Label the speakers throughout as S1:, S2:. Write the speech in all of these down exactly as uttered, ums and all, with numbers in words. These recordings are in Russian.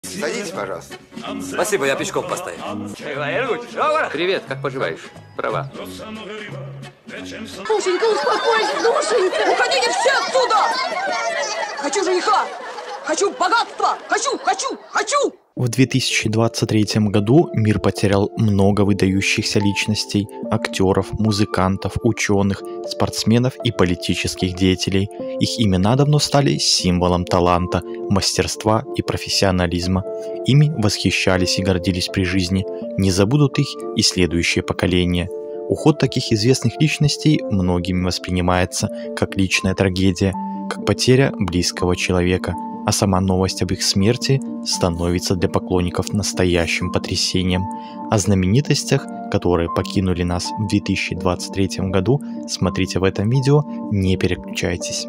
S1: Садитесь, пожалуйста.
S2: Спасибо, я пешком постою.
S3: Привет, как поживаешь? Права.
S4: Душенька, успокойся, душенька! Уходите все отсюда! Хочу жениха! Хочу богатства! Хочу, хочу, хочу!
S5: В две тысячи двадцать третьем году мир потерял много выдающихся личностей, актеров, музыкантов, ученых, спортсменов и политических деятелей. Их имена давно стали символом таланта, мастерства и профессионализма. Ими восхищались и гордились при жизни. Не забудут их и следующие поколения. Уход таких известных личностей многими воспринимается как личная трагедия, как потеря близкого человека. А сама новость об их смерти становится для поклонников настоящим потрясением. О знаменитостях, которые покинули нас в две тысячи двадцать третьем году, смотрите в этом видео, не переключайтесь.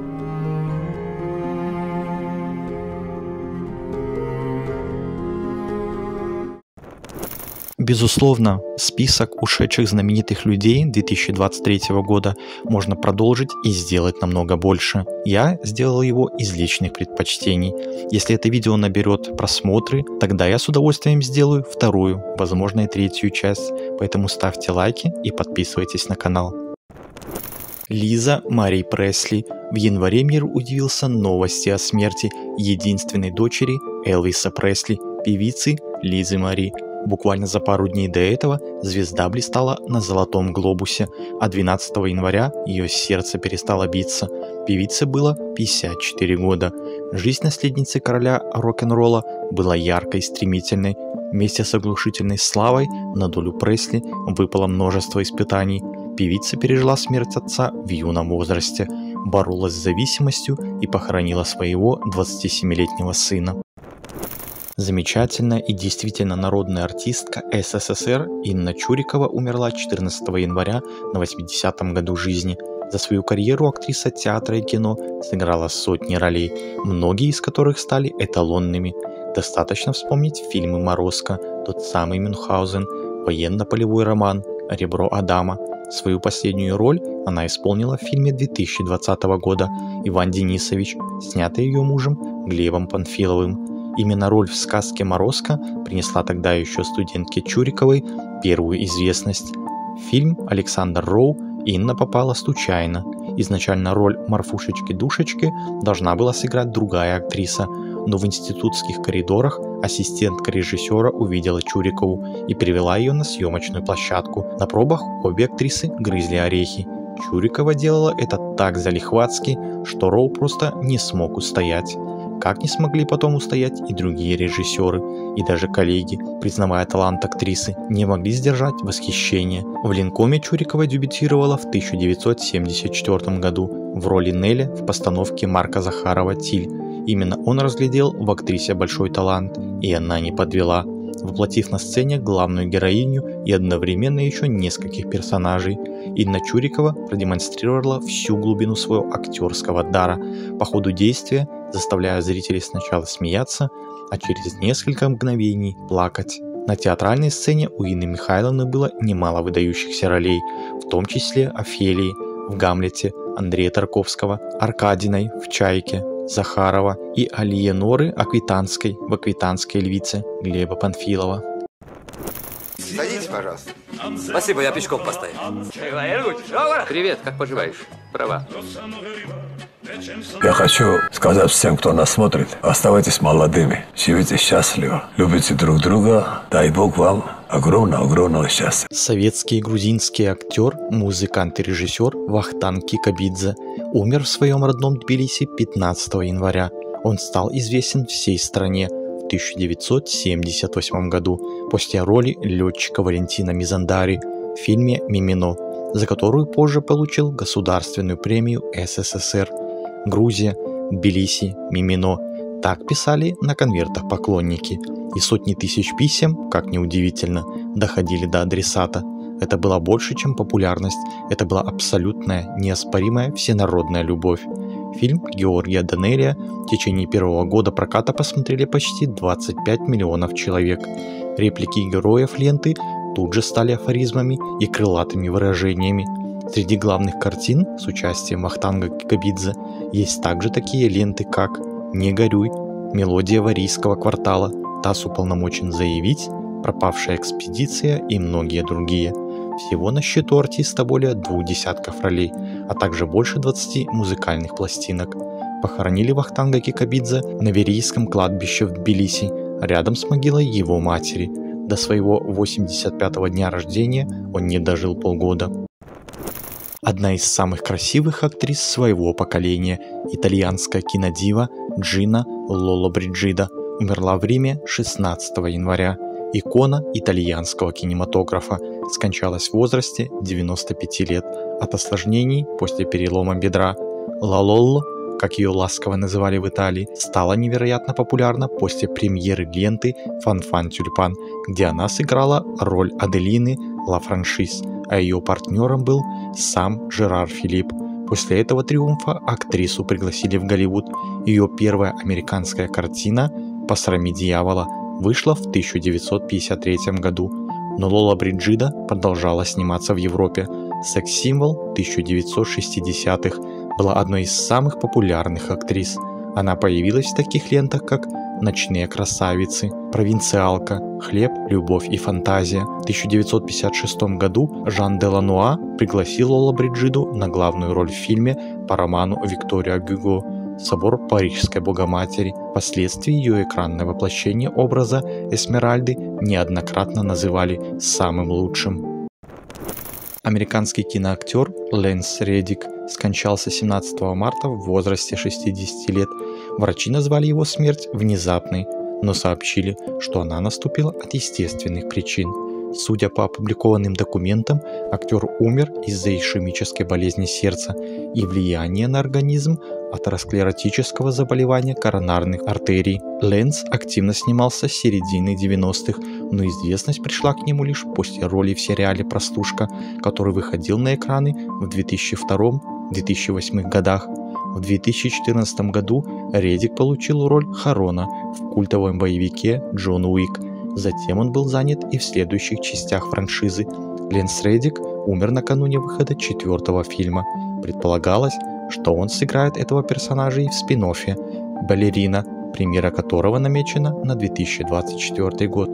S5: Безусловно, список ушедших знаменитых людей две тысячи двадцать третьего года можно продолжить и сделать намного больше. Я сделал его из личных предпочтений. Если это видео наберет просмотры, тогда я с удовольствием сделаю вторую, возможно и третью часть. Поэтому ставьте лайки и подписывайтесь на канал. Лиза Мари Пресли. В январе мир удивился новости о смерти единственной дочери Элвиса Пресли, певицы Лизы Мари. Буквально за пару дней до этого звезда блистала на Золотом глобусе, а двенадцатого января ее сердце перестало биться. Певице было пятьдесят четыре года. Жизнь наследницы короля рок-н-ролла была яркой и стремительной. Вместе с оглушительной славой на долю Пресли выпало множество испытаний. Певица пережила смерть отца в юном возрасте, боролась с зависимостью и похоронила своего двадцатисемилетнего сына. Замечательная и действительно народная артистка СССР Инна Чурикова умерла четырнадцатого января на восьмидесятом году жизни. За свою карьеру актриса театра и кино сыграла сотни ролей, многие из которых стали эталонными. Достаточно вспомнить фильмы «Морозко», «Тот самый Мюнхгаузен», «Военно-полевой роман», «Ребро Адама». Свою последнюю роль она исполнила в фильме две тысячи двадцатого года «Иван Денисович», снятый ее мужем Глебом Панфиловым. Именно роль в сказке «Морозко» принесла тогда еще студентке Чуриковой первую известность. В фильм «Александр Роу» Инна попала случайно. Изначально роль Марфушечки-Душечки должна была сыграть другая актриса, но в институтских коридорах ассистентка режиссера увидела Чурикову и привела ее на съемочную площадку. На пробах обе актрисы грызли орехи. Чурикова делала это так залихватски, что Роу просто не смог устоять. Как не смогли потом устоять и другие режиссеры, и даже коллеги, признавая талант актрисы, не могли сдержать восхищение. В Ленкоме Чурикова дебютировала в тысяча девятьсот семьдесят четвёртом году в роли Нелли в постановке Марка Захарова «Тиль». Именно он разглядел в актрисе большой талант, и она не подвела, воплотив на сцене главную героиню и одновременно еще нескольких персонажей. Инна Чурикова продемонстрировала всю глубину своего актерского дара, по ходу действия заставляя зрителей сначала смеяться, а через несколько мгновений плакать. На театральной сцене у Инны Михайловны было немало выдающихся ролей, в том числе Офелии в «Гамлете», Андрея Тарковского, Аркадиной в «Чайке», Захарова и Алиеноры Аквитанской в «Аквитанской львице» Глеба Панфилова.
S1: Садитесь, пожалуйста.
S2: Спасибо, я пешком постою.
S3: Привет, как поживаешь? Права.
S6: Я хочу сказать всем, кто нас смотрит, оставайтесь молодыми, живите счастливо, любите друг друга, дай Бог вам огромного-огромного счастья.
S5: Советский и грузинский актер, музыкант и режиссер Вахтанг Кикабидзе умер в своем родном Тбилиси пятнадцатого января. Он стал известен всей стране в тысяча девятьсот семьдесят восьмом году после роли летчика Валентина Мизандари в фильме «Мимино», за которую позже получил государственную премию СССР. Грузия, Тбилиси, Мимино. Так писали на конвертах поклонники. И сотни тысяч писем, как ни удивительно, доходили до адресата. Это было больше, чем популярность. Это была абсолютная, неоспоримая всенародная любовь. Фильм Георгия Данелия в течение первого года проката посмотрели почти двадцать пять миллионов человек. Реплики героев ленты тут же стали афоризмами и крылатыми выражениями. Среди главных картин с участием Вахтанга Кикабидзе есть также такие ленты, как «Не горюй», «Мелодия Варийского квартала», ТАСС уполномочен заявить, «Пропавшая экспедиция» и многие другие. Всего на счету артиста более двух десятков ролей, а также больше двадцати музыкальных пластинок. Похоронили Вахтанга Кикабидзе на Верийском кладбище в Тбилиси, рядом с могилой его матери. До своего восемьдесят пятого дня рождения он не дожил полгода. Одна из самых красивых актрис своего поколения, итальянская кинодива Джина Лоллобриджида, умерла в Риме шестнадцатого января. Икона итальянского кинематографа, скончалась в возрасте девяноста пяти лет от осложнений после перелома бедра. Ла Лолло, как ее ласково называли в Италии, стала невероятно популярна после премьеры ленты «Фан-фан тюльпан», где она сыграла роль Аделины Ла Франшиз, а ее партнером был сам Жерар Филипп. После этого триумфа актрису пригласили в Голливуд. Ее первая американская картина «Посрами дьявола» вышла в тысяча девятьсот пятьдесят третьем году, но Лоллобриджида продолжала сниматься в Европе. Секс-символ тысяча девятьсот шестидесятых, была одной из самых популярных актрис. Она появилась в таких лентах, как «Ночные красавицы», «Провинциалка», «Хлеб, любовь и фантазия». В тысяча девятьсот пятьдесят шестом году Жан Делануа пригласил Лоллобриджиду на главную роль в фильме по роману Виктора Гюго «Собор Парижской Богоматери». Впоследствии ее экранное воплощение образа Эсмеральды неоднократно называли самым лучшим. Американский киноактер Лэнс Реддик скончался семнадцатого марта в возрасте шестидесяти лет. Врачи назвали его смерть внезапной, но сообщили, что она наступила от естественных причин. Судя по опубликованным документам, актер умер из-за ишемической болезни сердца и влияния на организм атеросклеротического заболевания коронарных артерий. Лэнс активно снимался с середины девяностых, но известность пришла к нему лишь после роли в сериале «Простушка», который выходил на экраны в две тысячи втором — две тысячи восьмом годах. В две тысячи четырнадцатом году Реддик получил роль Харона в культовом боевике «Джон Уик». Затем он был занят и в следующих частях франшизы. Лэнс Реддик умер накануне выхода четвертого фильма. Предполагалось, что он сыграет этого персонажа и в спин-оффе «Балерина», премьера которого намечена на две тысячи двадцать четвёртый год.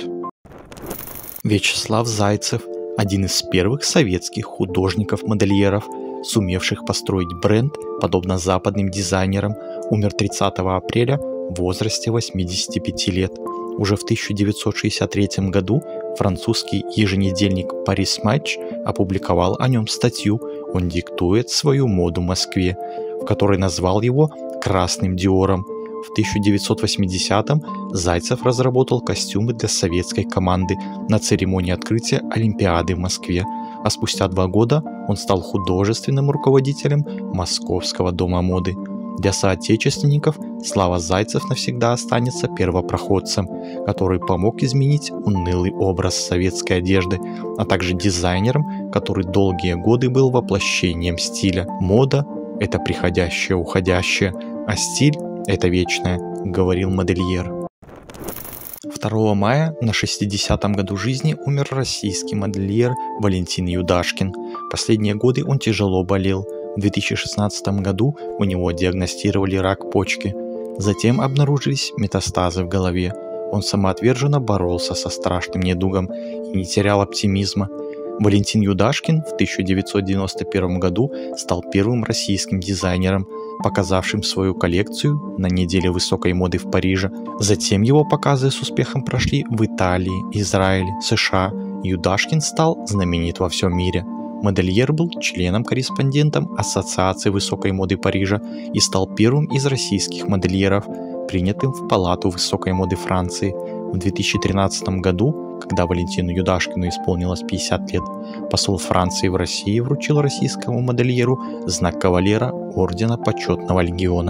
S5: Вячеслав Зайцев – один из первых советских художников-модельеров, сумевших построить бренд, подобно западным дизайнерам, умер тридцатого апреля в возрасте восьмидесяти пяти лет. Уже в тысяча девятьсот шестьдесят третьем году французский еженедельник «Парис Матч» опубликовал о нем статью «Он диктует свою моду Москве», в которой назвал его «красным Диором». В тысяча девятьсот восьмидесятом Зайцев разработал костюмы для советской команды на церемонии открытия Олимпиады в Москве, а спустя два года он стал художественным руководителем Московского дома моды. Для соотечественников Слава Зайцев навсегда останется первопроходцем, который помог изменить унылый образ советской одежды, а также дизайнером, который долгие годы был воплощением стиля. Мода – это приходящее, уходящее, а стиль – это вечное, говорил модельер. второго мая на шестидесятом году жизни умер российский модельер Валентин Юдашкин. Последние годы он тяжело болел. В две тысячи шестнадцатом году у него диагностировали рак почки. Затем обнаружились метастазы в голове. Он самоотверженно боролся со страшным недугом и не терял оптимизма. Валентин Юдашкин в тысяча девятьсот девяносто первом году стал первым российским дизайнером, показавшим свою коллекцию на неделе высокой моды в Париже. Затем его показы с успехом прошли в Италии, Израиле, США. Юдашкин стал знаменит во всем мире. Модельер был членом-корреспондентом Ассоциации высокой моды Парижа и стал первым из российских модельеров, принятым в Палату высокой моды Франции. В две тысячи тринадцатом году, когда Валентину Юдашкину исполнилось пятьдесят лет, посол Франции в России вручил российскому модельеру знак кавалера Ордена Почетного Легиона.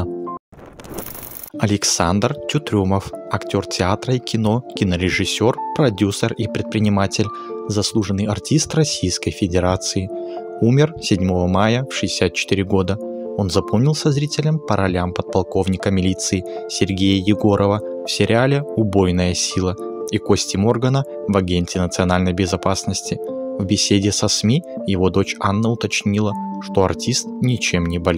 S5: Александр Тютрюмов, актер театра и кино, кинорежиссер, продюсер и предприниматель, заслуженный артист Российской Федерации. Умер седьмого мая в шестьдесят четыре года. Он запомнился зрителям по ролям подполковника милиции Сергея Егорова в сериале «Убойная сила» и Кости Моргана в «Агенте национальной безопасности». В беседе со СМИ его дочь Анна уточнила, что артист ничем не болел.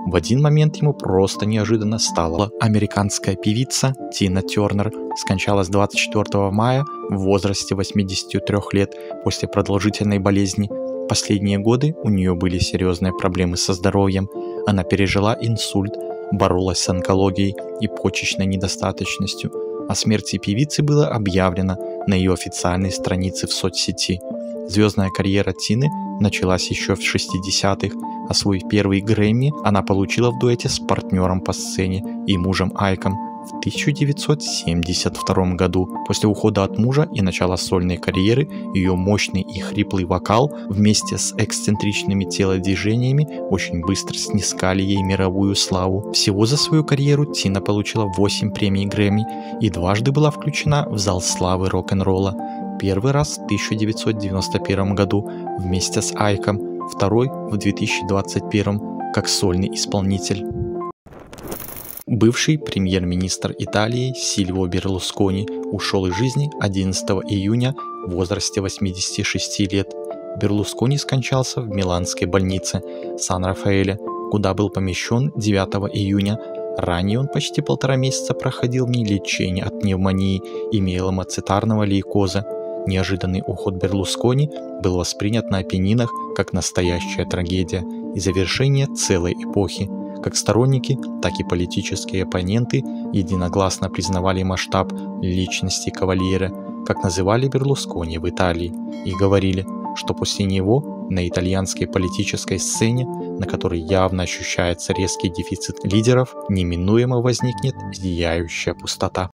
S5: В один момент ему просто неожиданно стало. Американская певица Тина Тернер скончалась двадцать четвёртого мая в возрасте восьмидесяти трёх лет после продолжительной болезни. Последние годы у нее были серьезные проблемы со здоровьем. Она пережила инсульт, боролась с онкологией и почечной недостаточностью. О смерти певицы было объявлено на ее официальной странице в соцсети. Звездная карьера Тины началась еще в шестидесятых, а свой первый Грэмми она получила в дуэте с партнером по сцене и мужем Айком в тысяча девятьсот семьдесят втором году. После ухода от мужа и начала сольной карьеры ее мощный и хриплый вокал вместе с эксцентричными телодвижениями очень быстро снискали ей мировую славу. Всего за свою карьеру Тина получила восемь премий Грэмми и дважды была включена в зал славы рок-н-ролла. Первый раз в тысяча девятьсот девяносто первом году вместе с Айком, второй в две тысячи двадцать первом как сольный исполнитель. Бывший премьер-министр Италии Сильвио Берлускони ушел из жизни одиннадцатого июня в возрасте восьмидесяти шести лет. Берлускони скончался в миланской больнице Сан-Рафаэле, куда был помещен девятого июня. Ранее он почти полтора месяца проходил в ней лечение от пневмонии и миелоцитарного лейкоза. Неожиданный уход Берлускони был воспринят на Апеннинах как настоящая трагедия и завершение целой эпохи. Как сторонники, так и политические оппоненты единогласно признавали масштаб личности кавальера, как называли Берлускони в Италии, и говорили, что после него на итальянской политической сцене, на которой явно ощущается резкий дефицит лидеров, неминуемо возникнет зияющая пустота.